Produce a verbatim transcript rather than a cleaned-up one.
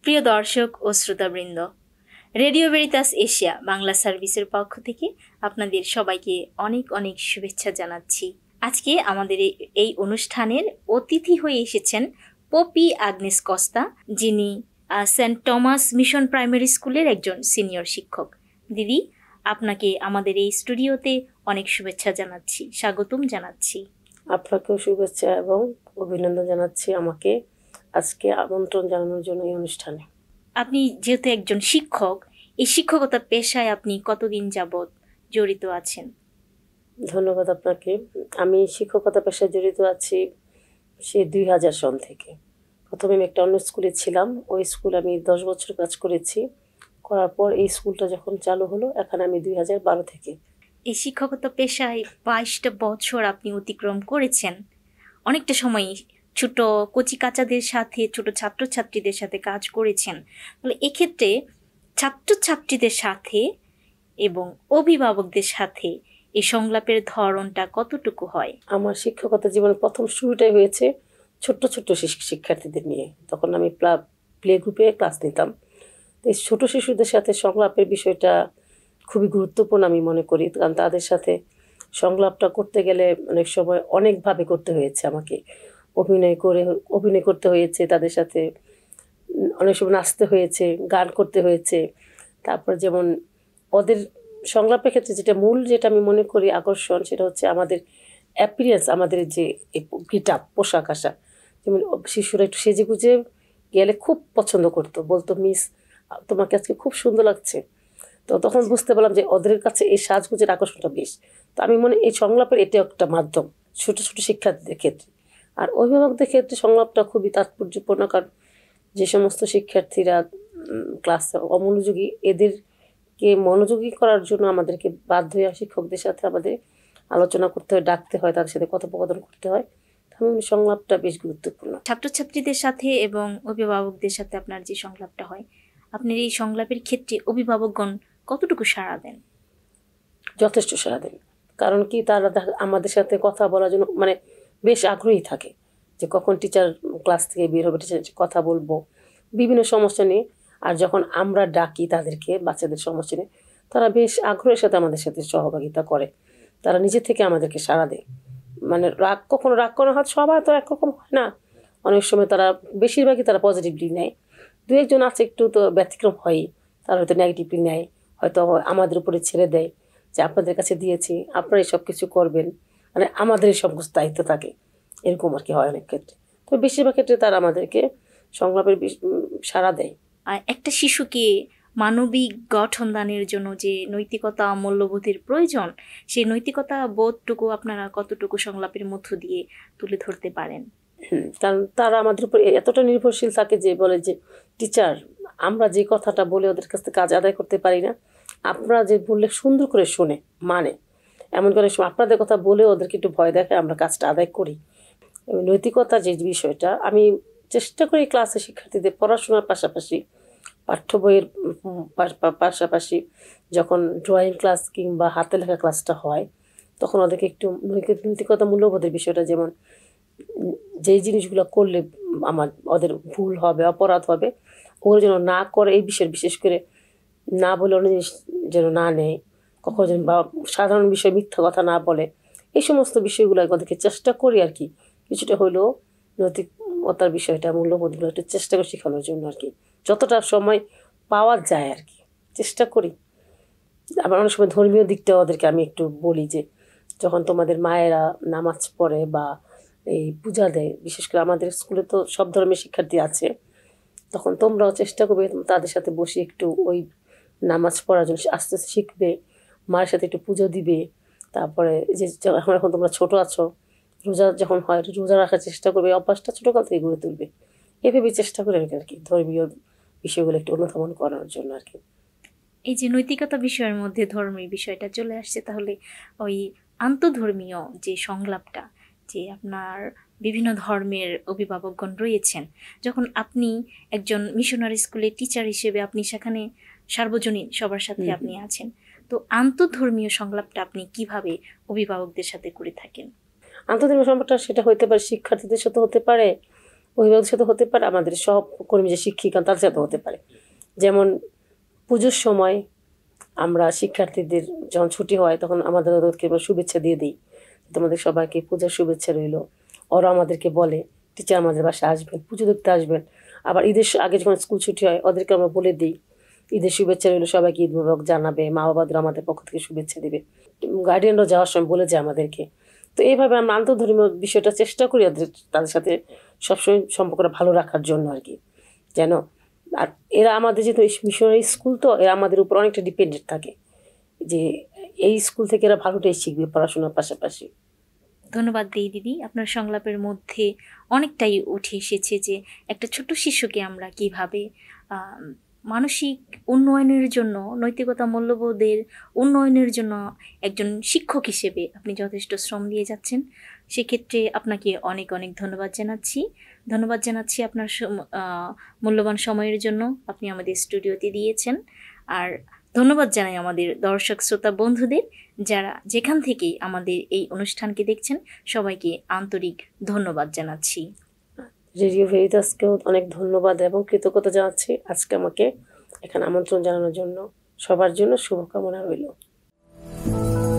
প্রিয় দর্শক ও শ্রোতাবৃন্দ, রেডিও ভেরিতাস এশিয়া বাংলা সার্ভিসের পক্ষ থেকে আপনাদের সবাইকে অনেক অনেক শুভেচ্ছা জানাচ্ছি। আজকে আমাদের এই অনুষ্ঠানের অতিথি হয়ে এসেছেন পপি আগনেস কস্তা, যিনি সেন্ট টমাস মিশন প্রাইমারি স্কুলের একজন সিনিয়র শিক্ষক। দিদি, আপনাকে আমাদের এই স্টুডিওতে অনেক শুভেচ্ছা জানাচ্ছি, স্বাগতম জানাচ্ছি। আপনাকেও শুভেচ্ছা এবং অভিনন্দন জানাচ্ছি আমাকে আজকে আমন্ত্রণ জানানোর জন্য এই অনুষ্ঠানে। আপনি যেহেতু একজন শিক্ষক, এই শিক্ষকতা পেশায় আপনি কতদিন যাবৎ জড়িত আছেন? ধন্যবাদ আপনাকে। আমি শিক্ষকতা পেশায় জড়িত আছি সে দুই হাজার সন থেকে। প্রথমে আমি একটা অন্য স্কুলে ছিলাম, ওই স্কুল আমি দশ বছর কাজ করেছি। করার পর এই স্কুলটা যখন চালু হলো, এখানে আমি দুই হাজার বারো থেকে। এই শিক্ষকতা পেশায় বাইশটা বছর আপনি অতিক্রম করেছেন। অনেকটা সময় ছোট কচি কাচাদের সাথে, ছোট ছাত্রছাত্রীদের সাথে কাজ করেছেন। তাহলে এক্ষেত্রে ছাত্রছাত্রীদের সাথে এবং অভিভাবকদের সাথে এই সংলাপের ধরনটা কতটুকু হয়? আমার শিক্ষকতা জীবনের প্রথম শুরুটাই হয়েছে ছোট্ট ছোট্ট শিক্ষার্থীদের নিয়ে। তখন আমি প্লে গ্রুপে ক্লাস নিতাম। এই ছোট শিশুদের সাথে সংলাপের বিষয়টা খুবই গুরুত্বপূর্ণ আমি মনে করি, কারণ তাদের সাথে সংলাপটা করতে গেলে অনেক সময় অনেকভাবে করতে হয়েছে আমাকে। অভিনয় করে অভিনয় করতে হয়েছে, তাদের সাথে অনেক সময় নাচতে হয়েছে, গান করতে হয়েছে। তারপর যেমন ওদের সংলাপের ক্ষেত্রে যেটা মূল যেটা আমি মনে করি আকর্ষণ, সেটা হচ্ছে আমাদের অ্যাপিয়ারেন্স, আমাদের যে গেটআপ, পোশাক আশাক। যেমন শিশুরা একটু সেজে গুজে গেলে খুব পছন্দ করতো, বলতো মিস তোমাকে আজকে খুব সুন্দর লাগছে। তো তখন বুঝতে পারলাম যে ওদের কাছে এই সাজগুজের আকর্ষণটা বেশ। তো আমি মনে এই সংলাপের এটা একটা মাধ্যম ছোট ছোট শিক্ষার্থীদের ক্ষেত্রে। আর অভিভাবকদের ক্ষেত্রে সংলাপটা খুবই তাৎপর্যপূর্ণ, কারণ যে সমস্ত শিক্ষার্থীরা ক্লাসে অমনোযোগী, এদেরকে মনোযোগী করার জন্য আমাদেরকে বাধ্য হয়ে শিক্ষকদের সাথে আমাদের আলোচনা করতে হয়, ডাকতে হয়, তাদের সাথে কথোপকথন করতে হয়। আমি সংলাপটা বেশ গুরুত্বপূর্ণ। ছাত্রছাত্রীদের সাথে এবং অভিভাবকদের সাথে আপনার যে সংলাপটা হয়, আপনার এই সংলাপের ক্ষেত্রে অভিভাবকগণ কতটুকু সাড়া দেন? যথেষ্ট সাড়া দেন। কারণ কি, তারা আমাদের সাথে কথা বলার জন্য মানে বেশ আগ্রহী থাকে যে কখন টিচার ক্লাস থেকে বের হবে, টিচার কথা বলবো বিভিন্ন সমস্যা নিয়ে। আর যখন আমরা ডাকি তাদেরকে বাচ্চাদের সমস্যা নিয়ে, তারা বেশ আগ্রহের সাথে আমাদের সাথে সহযোগিতা করে। তারা নিজে থেকে আমাদেরকে সাড়া দেয়। মানে রাগ কখনো রাগ করা হয়, সবাই তো একরকম হয় না। অনেক সময় তারা বেশিরভাগই তারা পজিটিভলি নেয়। দু একজন আছে একটু তো ব্যতিক্রম হয়ই, তারা হয়তো নেগেটিভলি নেয়, হয়তো আমাদের উপরে ছেড়ে দেয় যে আপনাদের কাছে দিয়েছি, আপনারা সব কিছু করবেন, মানে আমাদের সব কিছু দায়িত্ব থাকে, এরকম আর কি হয় অনেক ক্ষেত্রে। তো বেশিরভাগ ক্ষেত্রে তারা আমাদেরকে সংলাপের সাড়া দেয়। আর একটা শিশুকে মানবিক গঠন দানের জন্য যে নৈতিকতা মূল্যবোধের প্রয়োজন, সেই নৈতিকতা বোধটুকু আপনারা কতটুকু সংলাপের মধ্য দিয়ে তুলে ধরতে পারেন? কারণ তারা আমাদের উপর এতটা নির্ভরশীল থাকে যে বলে যে টিচার, আমরা যে কথাটা বলে ওদের কাছ থেকে কাজ আদায় করতে পারি না, আপনারা যে বললে সুন্দর করে শোনে মানে, এমন করে আপনাদের কথা বলে ওদেরকে একটু ভয় দেখায় আমরা কাজটা আদায় করি। নৈতিকতা যে বিষয়টা আমি চেষ্টা করি ক্লাসে শিক্ষার্থীদের পড়াশোনার পাশাপাশি, পাঠ্য বইয়ের পাশাপাশি যখন ড্রয়িং ক্লাস কিংবা হাতে লেখা ক্লাসটা হয়, তখন ওদেরকে একটু নৈতিকতা মূল্যবোধের বিষয়টা, যেমন যেই জিনিসগুলো করলে আমার ওদের ভুল হবে, অপরাধ হবে, ওগুলো যেন না করে, এই বিষয়ে বিশেষ করে না বলে অন্য জিনিস যেন না নেয়, কখনো যেন বা সাধারণ বিষয় মিথ্যা কথা না বলে, এই সমস্ত বিষয়গুলো ওদেরকে চেষ্টা করি আর কি কিছুটা হলেও নৈতিকতার বিষয়টা, মূল্যবোধগুলো একটু চেষ্টা করে শেখানোর জন্য আর কি, যতটা সময় পাওয়া যায় আর কি চেষ্টা করি। আবার অনেক সময় ধর্মীয় দিকটা ওদেরকে আমি একটু বলি যে যখন তোমাদের মায়েরা নামাজ পড়ে বা এই পূজা দেয়, বিশেষ করে আমাদের স্কুলে তো সব ধর্মের শিক্ষার্থী আছে, তখন তোমরাও চেষ্টা করবে তাদের সাথে বসে একটু ওই নামাজ পড়ার জন্য আস্তে আস্তে শিখবে, মায়ের সাথে একটু পুজো দিবে। তারপরে যে এখন এখন তোমরা ছোট আছো, রোজা যখন হয় রোজা রাখার চেষ্টা করবে, অভ্যাসটা ছোটোকাল থেকে গড়ে তুলবে। এভাবেই চেষ্টা করে আর কি ধর্মীয় বিষয়গুলো একটু অনুধাবন করার জন্য আর কি। এই যে নৈতিকতা বিষয়ের মধ্যে ধর্মীয় বিষয়টা চলে আসছে, তাহলে ওই আন্তধর্মীয় যে সংলাপটা, যে আপনার বিভিন্ন ধর্মের অভিভাবকগণ রয়েছেন, যখন আপনি একজন মিশনারি স্কুলের টিচার হিসেবে আপনি সেখানে সার্বজনীন সবার সাথে আপনি আছেন, তো আন্তধর্মীয় সংলাপটা আপনি কিভাবে অভিভাবকদের সাথে করে থাকেন? আন্তর্জাতিক সংবাদটা সেটা হতে পারে শিক্ষার্থীদের সাথে হতে পারে, অভিভাবকের সাথে হতে পারে, আমাদের সহকর্মী যে শিক্ষিকা তার সাথে হতে পারে। যেমন পুজোর সময় আমরা শিক্ষার্থীদের যখন ছুটি হয় তখন আমাদের ওদেরকে শুভেচ্ছা দিয়ে দিই, তোমাদের সবাইকে পূজার শুভেচ্ছা রইল। ওরা আমাদেরকে বলে টিচার আমাদের বাসায় আসবেন, পুজো দেখতে আসবেন। আবার ঈদের আগে যখন স্কুল ছুটি হয় ওদেরকে আমরা বলে দিই ঈদের শুভেচ্ছা রইল, সবাইকে ঈদ মুবারক জানাবে, মা বাবাদের আমাদের পক্ষ থেকে শুভেচ্ছা দিবে। গার্ডিয়ানরা যাওয়ার সময় বলে যায় আমাদেরকে। তো এইভাবে আমরা আন্তঃধর্মীয় বিষয়টা চেষ্টা করি ওদের তাদের সাথে সবসময় সম্পর্কটা ভালো রাখার জন্য আর কি, যেন। আর এরা আমাদের যেহেতু মিশনারি স্কুল, তো এরা আমাদের উপর অনেকটা ডিপেন্ডেন্ট থাকে যে এই স্কুল থেকে এরা ভালোটাই শিখবে পড়াশোনার পাশাপাশি। ধন্যবাদ দিই দিদি, আপনার সংলাপের মধ্যে অনেকটাই উঠে এসেছে যে একটা ছোট শিশুকে আমরা কিভাবে মানসিক উন্নয়নের জন্য, নৈতিকতা মূল্যবোধের উন্নয়নের জন্য একজন শিক্ষক হিসেবে আপনি যথেষ্ট শ্রম দিয়ে যাচ্ছেন। সেক্ষেত্রে আপনাকে অনেক অনেক ধন্যবাদ জানাচ্ছি। ধন্যবাদ জানাচ্ছি আপনার মূল্যবান সময়ের জন্য আপনি আমাদের স্টুডিওতে দিয়েছেন। আর ধন্যবাদ জানাই আমাদের দর্শক শ্রোতা বন্ধুদের, যারা যেখান থেকেই আমাদের এই অনুষ্ঠানকে দেখছেন, সবাইকে আন্তরিক ধন্যবাদ জানাচ্ছি। রেডিও ভেরিতাসকেও অনেক ধন্যবাদ এবং কৃতজ্ঞতা জানাচ্ছি আজকে আমাকে এখানে আমন্ত্রণ জানানোর জন্য। সবার জন্য শুভকামনা রইল।